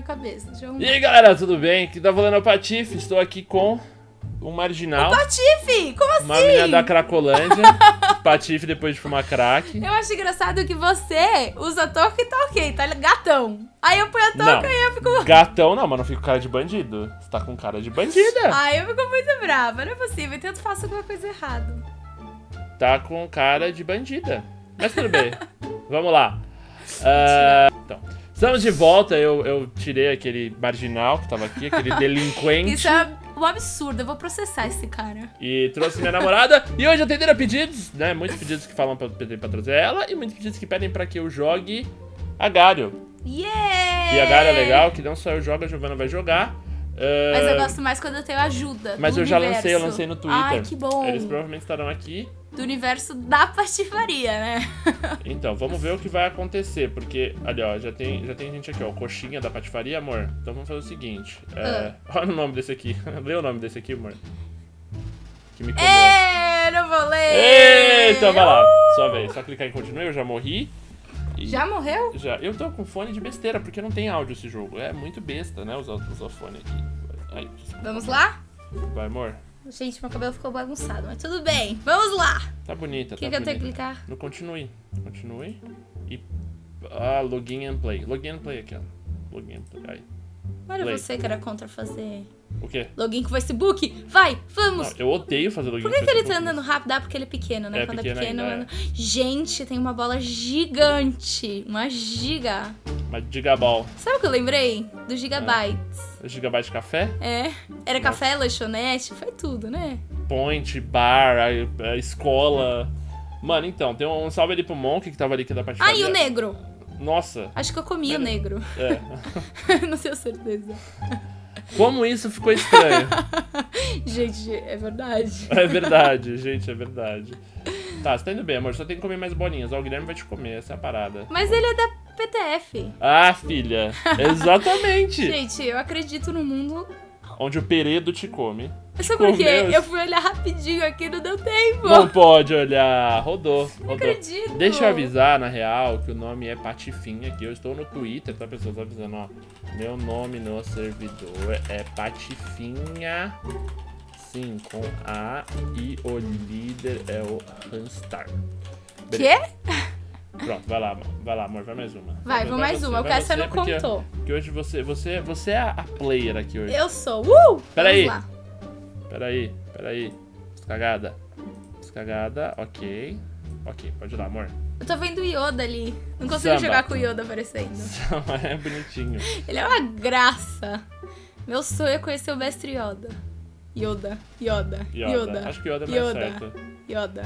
minha cabeça. Deixa eu E aí, galera, tudo bem? Aqui tá falando é o Patife. Estou aqui com um marginal. O Patife! Como assim? Uma menina da Cracolândia. Patife depois de fumar crack. Eu acho engraçado que você usa touca e tá ok, tá gatão. Aí eu ponho a touca e eu fico... Gatão não, mas não fico com cara de bandido. Você tá com cara de bandida. Ai, eu fico muito brava. Não é possível, então eu faço alguma coisa errada. Tá com cara de bandida. Mas tudo bem. Vamos lá. Então, estamos de volta. Eu tirei aquele marginal que tava aqui, aquele delinquente. Isso é um absurdo, eu vou processar esse cara. E trouxe minha namorada. E hoje atenderam pedidos, né? Muitos pedidos que falam pra trazer ela. E muitos pedidos que pedem pra que eu jogue Agario. Yeah! E Agario é legal, que não só eu jogo, a Giovana vai jogar. Mas eu gosto mais quando eu tenho ajuda. Mas do eu já universo. lancei no Twitter. Ai, que bom. Eles provavelmente estarão aqui. Do universo da patifaria, né? Então, vamos ver o que vai acontecer. Porque, ali, ó, já tem gente aqui, ó. Coxinha da patifaria, amor. Então vamos fazer o seguinte. Olha o nome desse aqui. Lê o nome desse aqui, amor. Que me comeu. Não vou ler! Eita, vai lá. Sua vez. Só clicar em continue, eu já morri. Já morreu? Já. Eu tô com fone de besteira, porque não tem áudio esse jogo. É muito besta, né, usar fone aqui. Ai, Vamos lá? vai, amor. Gente, meu cabelo ficou bagunçado, mas tudo bem. Vamos lá! Tá bonita, O que tá eu tenho que bonita. clicar? No continue. Continue. E... login and play. Login and play aqui, ó. Login and play. Aí. Olha Play. você que era contra fazer O quê? login com o Facebook. Vai, vamos! Não, eu odeio fazer login Por com que ele tá Facebook. andando rápido? Ah, porque ele é pequeno, né? É Quando pequeno é pequeno... ainda, Gente, tem uma bola gigante. Uma giga. Mas Gigaball. Sabe o que eu lembrei? Do Gigabytes. Gigabyte de café? É. Era café, lanchonete, foi tudo, né? Point, bar, a escola. Mano, então, tem um salve ali pro Monk que tava ali que da parte Ah, e o negro? Nossa. Acho que eu comi o negro. É. Não tenho certeza. Como isso ficou estranho? Gente, é verdade. É verdade, gente, é verdade. Tá, você tá indo bem, amor. Só tem que comer mais bolinhas. Ó, o Guilherme vai te comer, essa é a parada. Mas ele é da PTF. Ah, filha. Exatamente. Gente, eu acredito no mundo. Onde o Peredo te come. Sabe por quê? Comeu. Eu fui olhar rapidinho aqui, não deu tempo. Não pode olhar. Rodou. Não acredito. Deixa eu avisar, na real, que o nome é Patifinha aqui. Eu estou no Twitter, tá, pessoas? Avisando, ó. Meu nome no servidor é Patifinha. Sim, com A. E o líder é o Hanstar. Quê? Pronto, vai lá, amor. Vai mais uma. Vai, vou mais uma. O que você não contou. Porque hoje você é a player aqui hoje. Eu sou. Peraí. Vamos lá. Peraí. Descagada, ok. Ok, pode ir lá, amor. Eu tô vendo o Yoda ali. Não consigo Samba. jogar com o Yoda aparecendo. É bonitinho. Ele é uma graça. Meu sonho é conhecer o mestre Yoda. Yoda. Acho que Yoda é mais certo. Yoda.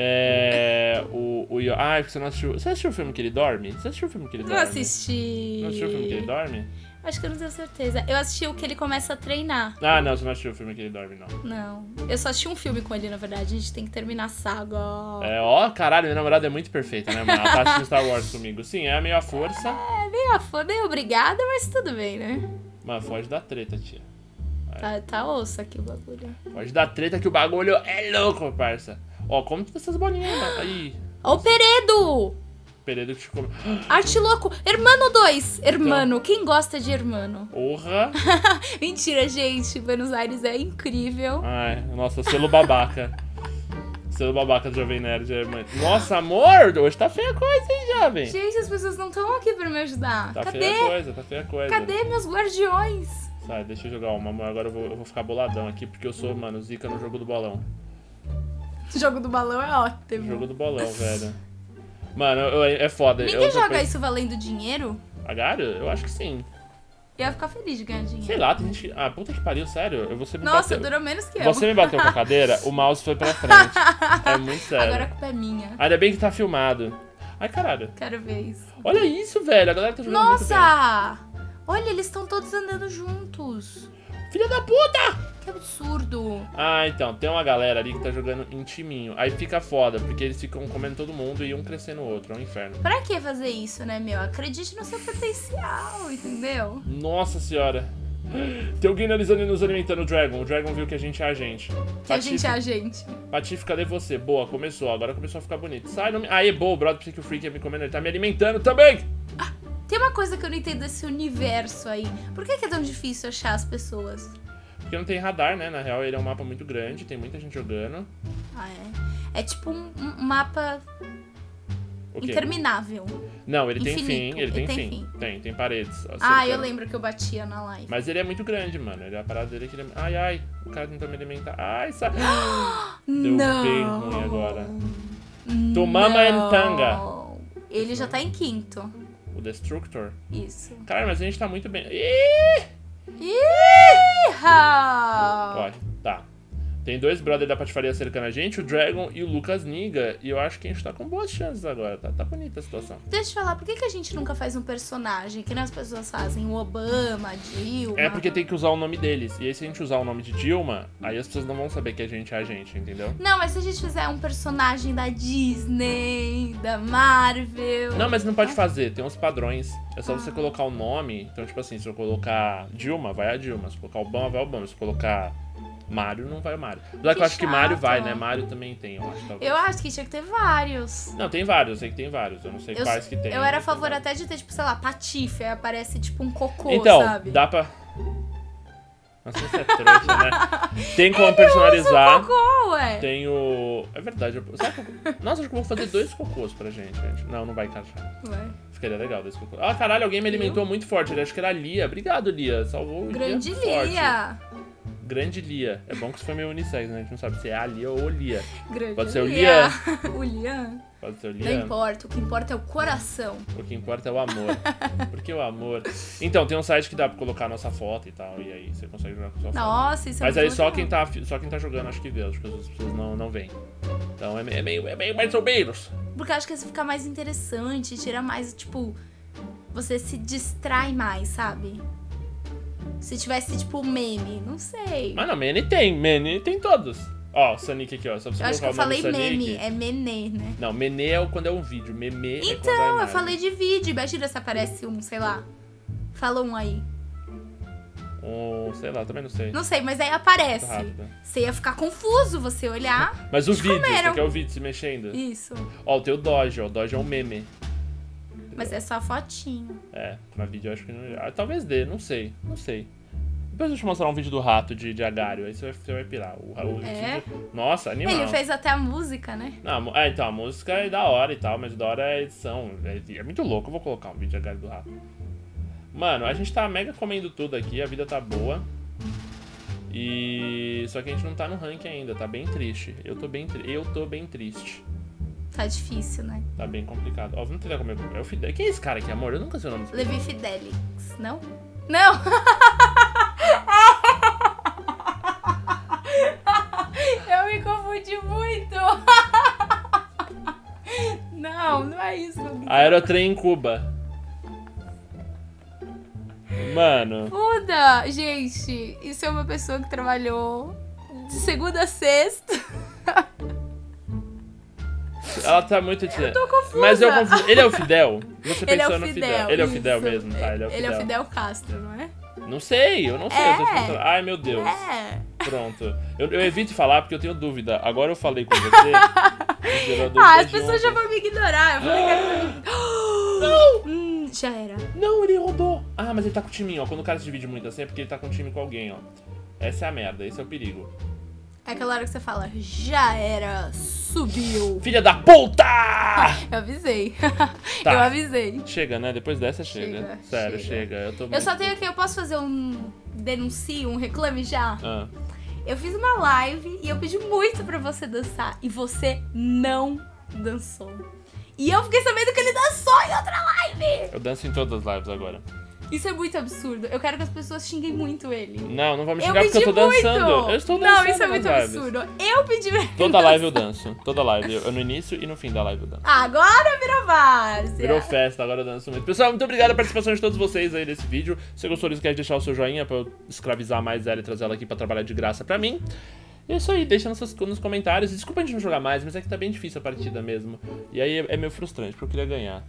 Ah, porque você não assistiu. Você assistiu o filme que ele dorme? Você assistiu o filme que ele Não dorme? assisti. Não assistiu o filme que ele dorme? Acho que eu não tenho certeza. Eu assisti o que ele começa a treinar. Ah, não, você não assistiu o filme que ele dorme, não. Não. Eu só assisti um filme com ele, na verdade. A gente tem que terminar a saga. Caralho, minha namorada é muito perfeita, né, mano? Ela tá assistindo Star Wars comigo. Sim, é meio a força. É meio obrigada, mas tudo bem, né? Mano, foge da treta, tia. Tá osso aqui o bagulho. Foge da treta que o bagulho é louco, parça. Ó, come todas essas bolinhas aí, mano. Aí. Ó o Peredo! Peredo que te come. Arte louco! Hermano 2! Hermano, quem gosta de Hermano? Porra! Mentira, gente. Buenos Aires é incrível. Ai, nossa, selo babaca. Selo babaca do Jovem Nerd. Nossa, amor! Hoje tá feia a coisa, hein, jovem? Gente, as pessoas não estão aqui pra me ajudar. Tá Cadê? Tá feia a coisa. Cadê meus guardiões? Sai, deixa eu jogar uma, amor. Agora eu vou ficar boladão aqui, porque eu sou, mano, zica no jogo do bolão. O jogo do balão é ótimo. Jogo do bolão, velho. Mano, é foda. Ninguém joga isso valendo dinheiro? Agario? Eu acho que sim. Eu ia ficar feliz de ganhar dinheiro. Sei lá, tem gente que... Ah, puta que pariu, sério. Você me Nossa, bateu... durou menos que eu. Você me bateu com a cadeira, o mouse foi pra frente. É muito sério. Agora a culpa é minha. Ainda bem que tá filmado. Ai, caralho. Quero ver isso. Olha isso, velho. A galera tá jogando muito bem. Nossa! Olha, eles estão todos andando juntos. Filha da puta! Que absurdo. Ah, então, tem uma galera ali que tá jogando em timinho. Aí fica foda, porque eles ficam comendo todo mundo e um crescendo o outro. É um inferno. Pra que fazer isso, né, meu? Acredite no seu potencial, entendeu? Nossa senhora. Tem alguém analisando e nos alimentando o Dragon. O Dragon viu que a gente é a gente. Que a gente é a gente. Patife, cadê você? Boa, começou. Agora começou a ficar bonito. Sai, não me... Aê, boa, o brother pensei que o Freak ia me comendo. Ele tá me alimentando também. Tem uma coisa que eu não entendo desse universo aí. Por que é tão difícil achar as pessoas? Porque não tem radar, né? Na real, ele é um mapa muito grande, tem muita gente jogando. Ah, é? É tipo um mapa interminável. Não, ele Infinito. tem fim, ele tem fim. Tem paredes. Ó, eu lembro que eu batia na live. Mas ele é muito grande, mano. Ele é a parada dele que ele é... Ai, o cara tentou me alimentar. Ai, sabe? Deu bem ruim agora. Tomama and Tanga. Ele já tá em quinto. O Destructor? Isso. Cara, mas a gente tá muito bem. Ó, tá. Tem 2 brothers da patifaria cercando a gente, o Dragon e o Lucas Niga. E eu acho que a gente tá com boas chances agora. Tá bonita a situação. Deixa eu falar, por que a gente nunca faz um personagem que nem as pessoas fazem? O Obama, a Dilma. É porque tem que usar o nome deles. E aí se a gente usar o nome de Dilma, aí as pessoas não vão saber que a gente é a gente, entendeu? Não, mas se a gente fizer um personagem da Disney, da Marvel... Não, mas não pode fazer, tem uns padrões. É só você colocar o nome. Então, tipo assim, se eu colocar Dilma, vai a Dilma. Se eu colocar Obama, vai o Obama. Se eu colocar Mario, não vai o Mario. Apesar que eu acho que Mario vai, né? Mario também tem, eu acho. Talvez. Eu acho que tinha que ter vários. Não, tem vários, eu sei que tem vários. Eu não sei quais que tem. Eu era a favor até de ter, tipo, sei lá, Patife. Aí aparece, tipo, um cocô, então, sabe? Dá pra... Nossa, você é trouxa, né? Tem como personalizar. Usa o cocô, ué. Tem o... É verdade. Nossa, acho que eu vou fazer 2 cocôs pra gente. Não vai encaixar. Ué. Ficaria legal 2 cocôs. Ah, caralho, alguém me alimentou muito forte. Eu acho que era a Lia. Obrigado, Lia. Salvou o Grande dia Lia. Grande Lia. É bom que isso foi meio unissex, né? A gente não sabe se é a Lia ou o Lia. Grande Pode ser o Lia. Lia. O Lian. Pode ser o Não Lia. importa, o que importa é o coração. O que importa é o amor. Porque o amor... Então, tem um site que dá pra colocar a nossa foto e tal. E aí você consegue jogar com a sua foto. Nossa, isso é Mas muito aí só legal. quem tá jogando acho que vê. Acho que as outras pessoas não veem. Então é meio mais ou menos. Porque eu acho que isso fica mais interessante, tira mais, tipo... Você se distrai mais, sabe? Se tivesse, tipo, meme, não sei. Mas não, Mene tem todos. Ó, o Sonic aqui, ó. Só pra você Eu acho que colocar eu o nome falei do Sonic. meme, é menê, né? Não, Menê é quando é um vídeo. Meme é quando é Então, imagem. eu falei de vídeo. Imagina se aparece um, sei lá. Fala um aí. Sei lá, também não sei. Não sei, mas aí Tá aparece. rápido. Você ia ficar confuso, você olhar. Mas o vídeo, comeram. você quer o vídeo se mexendo? Isso. Ó, tem o Doge, ó. O Doge é um meme. Mas é só fotinho. É, na vídeo eu acho que não... talvez dê, não sei. Depois eu te mostrar um vídeo do rato de Agário, aí você vai pirar. É? Nossa, animal. Ele fez até a música, né? Não, então, a música é da hora e tal, mas da hora é a edição. É muito louco, eu vou colocar um vídeo de Agário do rato. Mano, a gente tá mega comendo tudo aqui, a vida tá boa. Só que a gente não tá no ranking ainda, tá bem triste. Eu tô bem triste. Tá difícil, né? Tá bem complicado. Ó, vamos tentar comer. É o Fidel. Quem é esse cara aqui, amor? Eu nunca sei o nome desse Levi Fidelix, não? Não! Eu me confundi muito! Não é isso. Aerotrem em Cuba. Mano. Muda! Gente, isso é uma pessoa que trabalhou de segunda a sexta. Ela tá muito tirando. Tô confusa. Mas eu confuso. Ele é o Fidel? Você Ele é pensou o no Fidel. Fidel. Ele é o isso. Fidel mesmo, tá? Ele é o Fidel. Ele é o Fidel Castro, não é? Não sei, eu não sei. Eu tô perguntando. Ai, meu Deus. É. Pronto. Eu evito falar porque eu tenho dúvida. Agora eu falei com você. As pessoas já vão me ignorar. Eu falei que era... Não! Já era. Não, ele rodou. Ah, mas ele tá com o timinho, ó. Quando o cara se divide muito assim é porque ele tá com um time com alguém, ó. Essa é a merda, esse é o perigo. É aquela hora que você fala, já era, subiu. Filha da puta! Eu avisei. Tá. Eu avisei. Chega, né? Depois dessa chega. Sério, chega. Eu só tenho aqui, eu posso fazer um denuncio, um reclame já? Ah. Eu fiz uma live e eu pedi muito pra você dançar. E você não dançou. E eu fiquei sabendo que ele dançou em outra live! Eu danço em todas as lives agora. Isso é muito absurdo. Eu quero que as pessoas xinguem muito ele. Não, não vai me xingar porque eu tô dançando. Eu estou dançando. Não, isso é muito absurdo. Eu pedi pra ele Toda live eu danço. Toda live. Eu no início e no fim da live eu danço. Agora virou várzea. Virou festa, agora eu danço muito. Pessoal, muito obrigado pela participação de todos vocês aí nesse vídeo. Se você gostou disso, quer deixar o seu joinha pra eu escravizar mais ela e trazer ela aqui pra trabalhar de graça pra mim. E é isso aí, deixa nos comentários. Desculpa a gente não jogar mais, mas é que tá bem difícil a partida mesmo. E aí é meio frustrante, porque eu queria ganhar.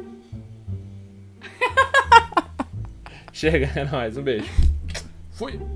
Chega, é nóis, um beijo. Fui!